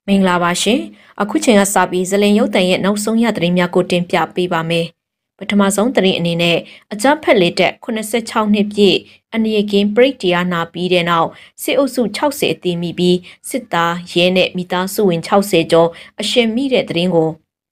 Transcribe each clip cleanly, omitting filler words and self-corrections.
မင်္ဂလာပါရှင်အခုချိန်ကစပြီးဇလင်ရုပ်တံရဲ့နောက်ဆုံးရသတင်းများကိုတင်ပြပေးပါမယ်ပထမဆုံးသတင်းအနေနဲ့အကြမ်းဖက်လေးတက်86နှစ်ပြည့်အနေရကင်းပရိတ်တရားနာပြီးတဲ့နောက်စစ်အုပ်စု60အသီးမိပြီးစစ်သားရဲနဲ့မိသားစုဝင်60ကျော်အရှင်မိတဲ့သတင်းကို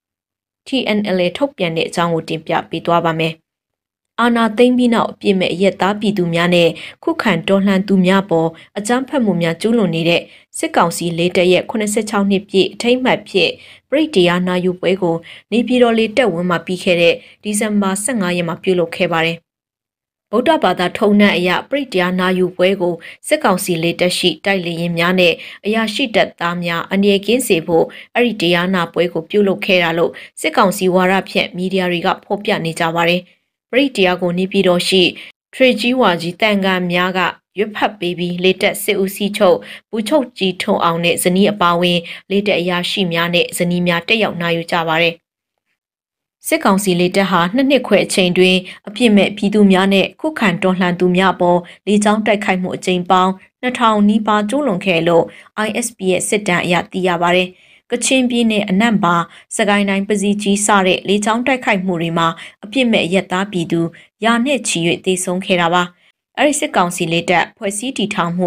TNLA ထုတ်ပြန်တဲ့အကြောင်းကိုတင်ပြပေးသွားပါမယ်အာနာသိမ့်ပြီးနောက်အပြစ်မဲ့အရက်သားပြည်သူများနဲ့ခုခံတော်လှန်သူများပေါ်အကြမ်းဖက်မှုများကျူးလွန်နေတဲ့စစ်ကောင်စီလေးတပ်ရဲ့86နှစ်ပြည့်အထိမ်းအမှတ်ဖြစ်ပရိတ်တရားနာယူပွဲကိုနေပြည်တော်လေးတက်ဝန်းမှာပြီးခဲ့တဲ့ဒီဇင်ဘာ15ရက်မှာပြုလုပ်ခဲ့ပါတယ်။ဗုဒ္ဓဘာသာထုံးနှံအရပရိတ်တရားနာယူပွဲကိုစစ်ကောင်စီလေးတပ်ရှိတိုက်လေရင်များနဲ့အရာရှိတပ်သားများအနေကင်းစေဖို့အဲ့ဒီတရားနာပွဲကိုပြုလုပ်ခဲ့တာလို့စစ်ကောင်စီဝါဒဖြန့်မီဒီယာတွေကဖော်ပြနေကြပါတယ်။ပရိတ်တရားကိုနေပြည်တော်ရှိထရေကြီးဝါကြီးတန်ခါများကရွတ်ဖတ်ပေးပြီးလေတက်စစ်ဦးစီးချုပ်ဘူချုပ်ကြီးထုံအောင်နဲ့ဇနီးအပါဝင်လေတက်အရာရှိများနဲ့ဇနီးများတက်ရောက်နိုင်ယူကြပါတယ်။စစ်ကောင်စီလေတက်ဟာနှစ်ခွဲအချိန်တွင်အပြစ်မဲ့ပြည်သူများနဲ့ခုခံတော်လှန်သူများပေါ်လေကြောင်းတိုက်ခိုက်မှုအကြိမ်ပေါင်း2000နီးပါးကျူးလွန်ခဲ့လို့ ISP ရဲ့စစ်တမ်းအရသိရပါတယ်။ကချင်ပြည်နယ်အနက်ပါစကိုင်းတိုင်းပစီကြီးစတဲ့လေကြောင်းတိုက်ခိုက်မှုတွေမှာအပြစ်မဲ့ရက်သားပြည်သူရာနဲ့ချီ၍သေဆုံးခဲ့တာပါအဲ့ဒီစစ်ကောင်စီလေးတပ်ဖွဲ့စည်းတည်ထောင်မှု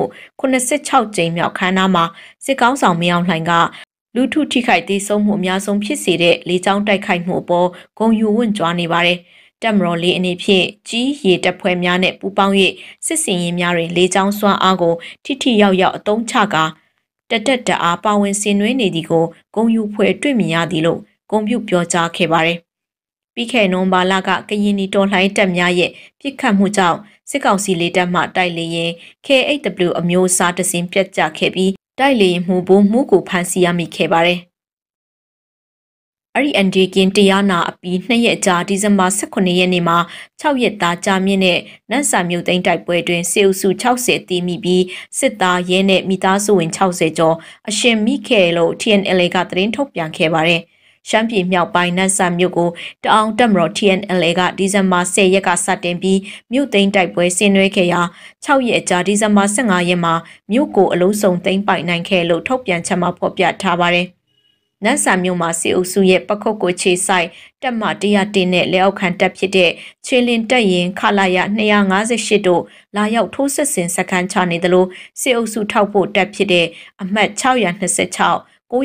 86ကြိမ်မြောက်ခမ်းနားမှာစစ်ကောင်းဆောင်မင်းအောင်လှိုင်ကလူထုထိခိုက်သေဆုံးမှုအများဆုံးဖြစ်စေတဲ့လေကြောင်းတိုက်ခိုက်မှုအပေါ်ဂုဏ်ယူဝင့်ကြွားနေပါတယ်တက်မတော်လေးအနေဖြင့်ကြီးရေတပ်ဖွဲ့များနဲ့ပူးပေါင်း၍စစ်စင်ရင်များတွင်လေကြောင်းစွမ်းအားကိုထိရောက်ရောက်အသုံးချကာတက်တအားပါဝင်ဆင်နွှဲနေသည်ကိုဂုံယူဖွဲ့တွေ့မြင်ရသည်လို့ဂုံပြုပြောကြားခဲ့ပါတယ်။ပြီးခဲ့နိုဝင်ဘာလကကရင်နီတော်လှန်တပ်များရဲ့ပြစ်ခတ်မှုကြောင့်စစ်ကောင်စီလေတပ်မှတိုက်လေရင် KHW အမျိုးအစားတစင်းပြတ်ကျခဲ့ပြီးတိုက်လေရင်မှုဘိုးမှုကိုဖမ်းဆီးရမိခဲ့ပါတယ်။အဲ့ဒီအန်ဒီကင်တရားနာအပြီး2ရက်ကြာဒီဇင်ဘာ18ရက်နေ့မှာ6ရက်သားကြာမြင့်တဲ့နတ်ဆာမြို့သိမ်းတိုက်ပွဲတွင်စစ်အုပ်စု60အသီးမိပြီးစစ်သားရဲနဲ့မိသားစုဝင်60ကျော်အရှင်မိခဲ့လို့ TNLA ကသတင်းထုတ်ပြန်ခဲ့ပါတယ်။ရှမ်းပြည်မြောက်ပိုင်းနတ်ဆာမြို့ကိုတအောင်တက်မတော် TNLA ကဒီဇင်ဘာ10ရက်ကစတင်ပြီးမြို့သိမ်းတိုက်ပွဲဆင်နွှဲခဲ့ရာ6ရက်ကြာဒီဇင်ဘာ15ရက်မှာမြို့ကိုအလုံးစုံသိမ်းပိုက်နိုင်ခဲ့လို့ထုတ်ပြန်ချက်မှာဖော်ပြထားပါတယ်။နတ်ဆာမြို့မှာစစ်အုပ်စုရဲ့ပခုတ်ကိုခြေဆိုင်တပ်မ101နဲ့လက်အောက်ခံတပ်ဖြစ်တဲ့ချေလင်တပ်ရင်ခလာရ258တို့လာရောက်ထိုးစစ်ဆင်စခန်းချနေသလိုစစ်အုပ်စုထောက်ဖို့တပ်ဖြစ်တဲ့အမှတ်626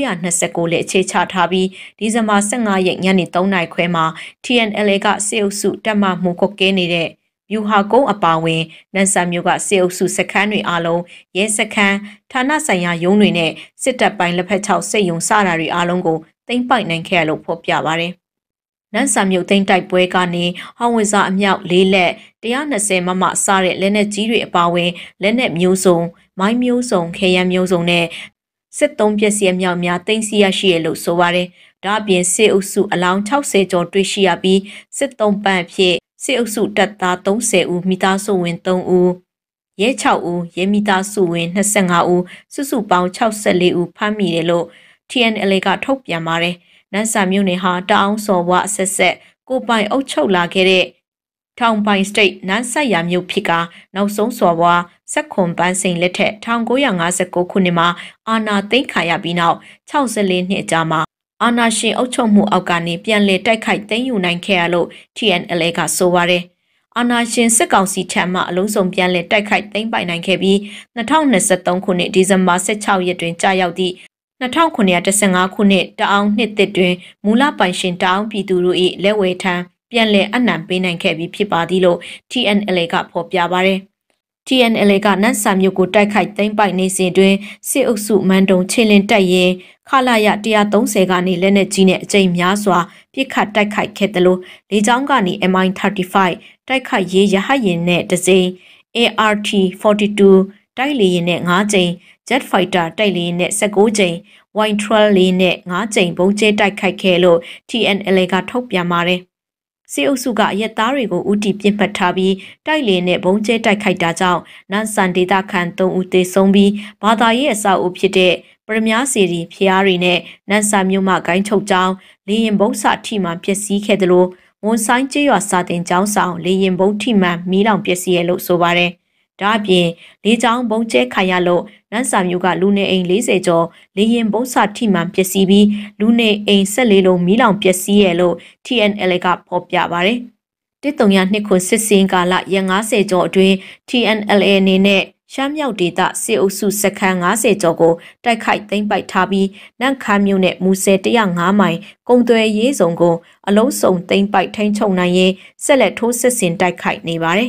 929လည်းအခြေချထားပြီးဒီဇင်ဘာ15ရက်ညနေ3နာရီခွဲမှာ TNLA ကစစ်အုပ်စုတပ်မမှုခုတ်ကဲနေတဲ့ယူဟာကုန်းအပါဝင်နန်ဆာမျိုးကစစ်အုပ်စုစခန်းတွေအားလုံးရဲစခန်းဌာနဆိုင်ရာရုံးတွေနဲ့စစ်တပ်ပိုင်းလက်ဖက်6စစ်ရုံစတာတွေအားလုံးကိုသိမ်းပိုက်နိုင်ခဲ့ရလို့ဖော်ပြပါတယ်။နန်ဆာမျိုးသိမ်းတိုက်ပွဲကနေဟောင်းဝဇာအမြောက်၄လက်120မမစတဲ့လက်နက်ကြီးတွေအပါဝင်လက်နက်မျိုးစုံမိုင်းမျိုးစုံခဲယမ်းမျိုးစုံနဲ့စစ်သုံးပစ္စည်းအမြောက်များသိမ်းဆည်းရရှိရလို့ဆိုပါတယ်။ဒါအပြင်စစ်အုပ်စုအလောင်း60ကျော်တွေ့ရှိရပြီးစစ်သုံးပန့်ဖြစ်စစ်အုပ်စုတပ်သား30ဦးမိသားစုဝင်3ဦးရဲ6ဦးရဲမိသားစုဝင်25ဦးစုစုပေါင်း64ဦးဖမ်းမိတယ်လို့ TNLA ကထုတ်ပြန်ပါတယ်။နန်းဆာမြို့နယ်ဟာတအောင်စော်ဘွားအဆက်ဆက်ကိုပိုင်အုပ်ချုပ်လာခဲ့တဲ့ထောင်ပိုင်စတိတ်နန်းဆက်ရမြို့ဖြစ်ကနောက်ဆုံးစော်ဘွားဆက်ခွန်ပန်းစိန်လက်ထက်1959ခုနှစ်မှာအာဏာသိမ်းခါရပြီးနောက်64နှစ်ကြာမှာအာဏာရှင်အုပ်ချုပ်မှုအောက်ကနေပြန်လည်တိုက်ခိုက်သိမ်းယူနိုင်ခဲ့ရလို့ TNLA ကဆိုပါတယ်။အာဏာရှင်စစ်ကောင်စီထံမှအလုံးစုံပြန်လည်တိုက်ခိုက်သိမ်းပိုက်နိုင်ခဲ့ပြီး2023ခုနှစ်ဒီဇင်ဘာ16ရက်တွင်ကြာရောက်သည့်2915ခုနှစ်တအောင်နှစ်သစ်တွင်မူလပိုင်ရှင်တအောင်ပြည်သူတို့၏လက်ဝဲထံပြန်လည်အနှံပေးနိုင်ခဲ့ပြီးဖြစ်ပါသည်လို့ TNLA ကဖော်ပြပါတယ်။ TNLA ကနတ်ဆာမြို့ကိုတိုက်ခိုက်သိမ်းပိုက်နေစဉ်တွင်စစ်အုပ်စုမန်တုံချေလင်တပ်ရင်ခလာရ130ကနေလက်နက်ကြီးနဲ့အကြိမ်များစွာပစ်ခတ်တိုက်ခိုက်ခဲ့တယ်လို့လေကြောင်းကနေ MI35 တိုက်ခိုက်ရေးရဟတ်ယာဉ်နဲ့တစ်စိမ် ART42 တိုက်လေယာဉ်နဲ့5ကြိမ် Jet Fighter တိုက်လေယာဉ်နဲ့19ကြိမ် Y12 လေးနဲ့5ကြိမ်ပုံကျဲတိုက်ခိုက်ခဲ့လို့ TNLA ကထုတ်ပြန်ပါတယ်။စစ်အုပ်စုကအရက်သားတွေကိုဦးတည်ပြစ်မှတ်ထားပြီးတိုက်လေနဲ့ဘုံကျဲတိုက်ခိုက်တာကြောင့်နန်ဆန်ဒေတာခန်3ဦးသေဆုံးပြီးဘာသာရေးအဆောက်အဦဖြစ်တဲ့ပရမများစီရီဖျားတွေနဲ့နန်ဆာမြို့မှဂိုင်းချုပ်ကျောင်းလေရင်ဘုံစထိမှပျက်စီးခဲ့တယ်လို့ဝန်ဆိုင်ကျေးရွာစာတင်ကျောင်းဆောင်လေရင်ဘုံထိမှမီးလောင်ပျက်စီးရလို့ဆိုပါတယ်ဒါအပြင်လေကြောင်းဘုံကျဲခံရလို့နန်းစာမျိုးကလူနေအိမ်40ကျော်လေရင်ဘုံစထိမှန်ပျက်စီးပြီးလူနေအိမ်14လုံးမီးလောင်ပျက်စီးရလို့ TNLA ကဖော်ပြပါတယ်132ခုစစ်စင်ကာလရက်90ကျော်အတွင်း TNLA အနေနဲ့ရှမ်းမြောက်ဒေသစစ်အုပ်စုစခန်း90ကျော်ကိုတိုက်ခိုက်သိမ်းပိုက်ထားပြီးနန့်ခမ်းမြို့နယ်မူဆယ်105မိုင်ကုံသွဲရေးစုံကိုအလုံးစုံသိမ်းပိုက်ထိန်းချုပ်နိုင်ရင်ဆက်လက်ထိုးစစ်ဆင်တိုက်ခိုက်နေပါတယ်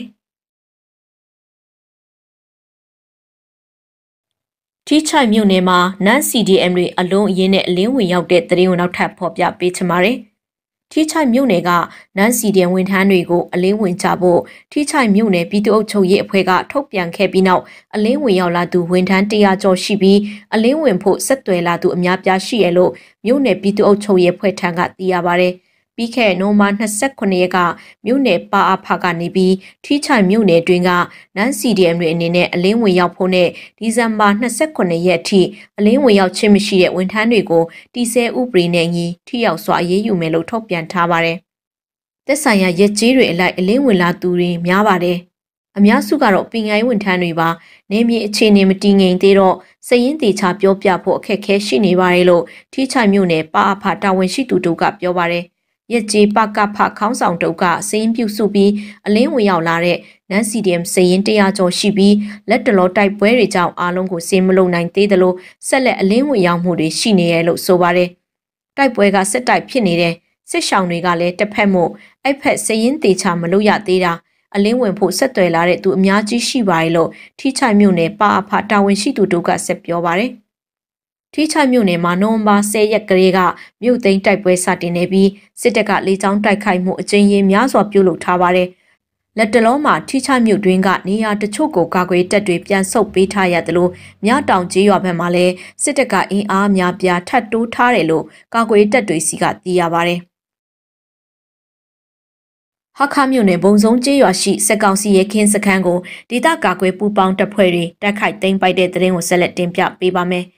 ထီးချိုင်မြို့နယ်မှာနန်း CDM တွေအလုံးအရင်နဲ့အလင်းဝင်ရောက်တဲ့တရင်ကိုနောက်ထပ်ဖော်ပြပေးချင်ပါတယ်ထီးချိုင်မြို့နယ်ကနန်းစီဒီဝန်ထမ်းတွေကိုအလင်းဝင်ကြဖို့ထီးချိုင်မြို့နယ်ပြည်သူ့အုပ်ချုပ်ရေးအဖွဲ့ကထုတ်ပြန်ခဲ့ပြီးနောက်အလင်းဝင်ရောက်လာသူဝန်ထမ်း100ကျော်ရှိပြီးအလင်းဝင်ဖို့ဆက်သွယ်လာသူအများပြားရှိရလို့မြို့နယ်ပြည်သူ့အုပ်ချုပ်ရေးအဖွဲ့ထံကသိရပါတယ်ပြီးခဲ့နိုဝင်ဘာ29ရက်ကမြို့နယ်ပါအဖကနေပြီးထီးချိုင်မြို့နယ်တွင်ကနန်း CDM တွေအနေနဲ့အလင်းဝင်ရောက်ဖို့နဲ့ဒီဇင်ဘာ29ရက်အထိအလင်းဝင်ရောက်ခြင်းမရှိတဲ့ဝန်ထမ်းတွေကိုတီဆဲဥပဒေနဲ့ညီထိရောက်စွာအရေးယူမယ်လို့ထုတ်ပြန်ထားပါတယ်။သက်ဆိုင်ရာရက်ကြီးတွေအလိုက်အလင်းဝင်လာသူတွေများပါတယ်။အများစုကတော့ပင်ကိုင်းဝန်ထမ်းတွေပါနေမြေအခြေအနေမတည်ငြိမ်သေးတော့စရင်တေချာပြောပြဖို့အခက်အခဲရှိနေပါတယ်လို့ထီးချိုင်မြို့နယ်ပါအဖတာဝန်ရှိသူတို့ကပြောပါတယ်ရက်ကြီးပကဖခေါင်းဆောင်တုပ်ကစရင်ပြုစုပြီးအလင်းဝင်ရောက်လာတဲ့နန်း CDM စရင်100ကျော်ရှိပြီးလက်တလောတိုက်ပွဲတွေကြောင့်အားလုံးကိုစင်မလုံနိုင်သေးသလိုဆက်လက်အလင်းဝင်ရောက်မှုတွေရှိနေရလို့ဆိုပါတယ်တိုက်ပွဲကစစ်တိုက်ဖြစ်နေတဲ့စစ်ရှောင်းတွေကလည်းတစ်ဖက်မို့အဲ့ဖက်စရင်တေချာမလို့ရသေးတာအလင်းဝင်ဖို့ဆက်သွယ်လာတဲ့သူအများကြီးရှိပါတယ်လို့ထီးချိုင်မြို့နယ်ပါအဖတာဝန်ရှိသူတို့ကဆက်ပြောပါတယ်ထီးချိုင်မြို့နယ်မှာနိုဝင်ဘာ10ရက်ကလေးကမြို့သိမ်းတိုက်ပွဲစတင်နေပြီးစစ်တပ်ကလေကြောင်းတိုက်ခိုက်မှုအကြိမ်ကြီးများစွာပြုလုပ်ထားပါတယ်။လက်တလုံးမှာထီးချိုင်မြို့တွင်းကနေရာတချို့ကိုကာကွယ်တပ်တွေပြန်ဆုတ်ပေးထားရတယ်လို့မြတောင်ကြီးရွာဘက်မှာလည်းစစ်တပ်ကအင်အားများပြားထပ်တိုးထားတယ်လို့ကာကွယ်တပ်တွေစီကသိရပါတယ်။ဟာခါမြို့နယ်ဘုံစုံကျေးရွာရှိစက်ကောင်စီရဲခင်းစခန်းကိုဒေသကာကွယ်ပူးပေါင်းတပ်ဖွဲ့တွေတိုက်ခိုက်သိမ်းပိုက်တဲ့တဲ့ရင်ကိုဆက်လက်တင်ပြပေးပါမယ်။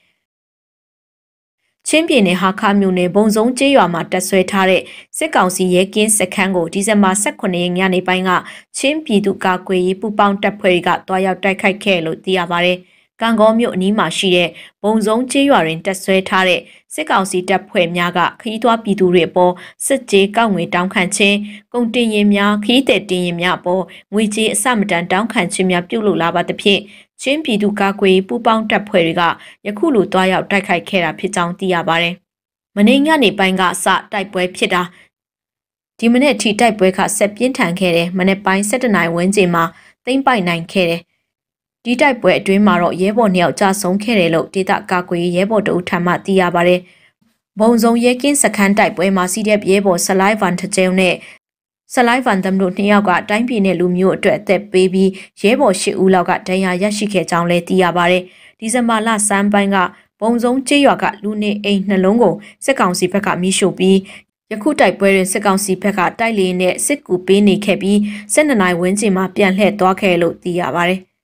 ချင်းပြည်နယ်ဟာခါမြို့နယ်ဘုံစုံကျေးရွာမှာတက်ဆွဲထားတဲ့စစ်ကောင်စီရဲကင်းစခန်းကိုဒီဇင်ဘာ18ရက်ညနေပိုင်းကချင်းပြည်သူ့ကာကွယ်ရေးပူးပေါင်းတပ်ဖွဲ့တွေကတွားရောက်တိုက်ခိုက်ခဲ့လို့သိရပါတယ်။ကံကောမြို့အနီးမှာရှိတဲ့ဘုံစုံကျေးရွာတွင်တက်ဆွဲထားတဲ့စစ်ကောင်စီတပ်ဖွဲ့များကခရီးသွားပြည်သူတွေအပေါ်စစ်ကြေးကောက်ငွေတောင်းခံခြင်းကုန်တင်ရင်များခရီးသည်တင်ရင်များအပေါ်ငွေကြေးအစမတန်တောင်းခံခြင်းများပြုလုပ်လာပါသဖြင့်ချင်းပြည်သူ့ကာကွယ်ပူးပေါင်းတပ်ဖွဲ့တွေကယခုလိုတွားရောက်တိုက်ခိုက်ခဲ့တာဖြစ်ကြောင်းသိရပါတယ်။မနေ့ညနေပိုင်းကအစတိုက်ပွဲဖြစ်တာဒီမနေ့ထိတိုက်ပွဲကဆက်ပြင်းထန်ခဲ့တယ်။မနေ့ပိုင်း7နာရီဝန်းကျင်မှာသိမ်းပိုက်နိုင်ခဲ့တယ်။ဒီတိုက်ပွဲအတွင်းမှာတော့ရဲဘော်2ယောက်ကြာဆုံးခဲ့တယ်လို့ဒေသကာကွယ်ရဲဘော်တို့ထံမှသိရပါတယ်။ဘုံစုံရဲကင်းစခန်းတိုက်ပွဲမှာ CDF ရဲဘော်ဆလိုက်ဗန်တကျုံနဲ့ဆလိုက်ဗန်တမ်တို့2ယောက်ကတိုင်းပြည်နဲ့လူမျိုးအတွက်အသက်ပေးပြီးရဲဘော်10ဦးလောက်ကဒဏ်ရာရရှိခဲ့ကြောင်းလည်းသိရပါတယ်။ဒီဇင်ဘာလဆန်းပိုင်းကဘုံစုံကျေးရွာကလူနေအိမ်နှလုံးကိုစစ်ကောင်စီဘက်ကမိရှို့ပြီးယခုတိုက်ပွဲတွင်စစ်ကောင်စီဘက်ကတိုက်လေနဲ့စစ်ကူပေးနေခဲ့ပြီး12နိုင်ဝန်းကျင်မှာပြန်လှည့်သွားခဲ့လို့သိရပါတယ်။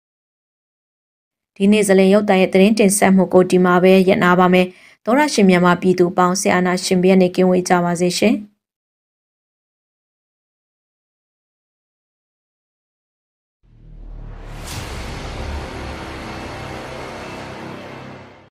ဒီနေ့ဇလင်ရုပ်တံရဲ့သတင်းတင်ဆက်မှုကိုဒီမှာပဲရပ်နာပါမယ်။သောရရှင်မြန်မာပြည်သူပေါင်းဆရာနာရှင်ဘီရဲ့နေကင်းဝေးကြပါစေရှင်။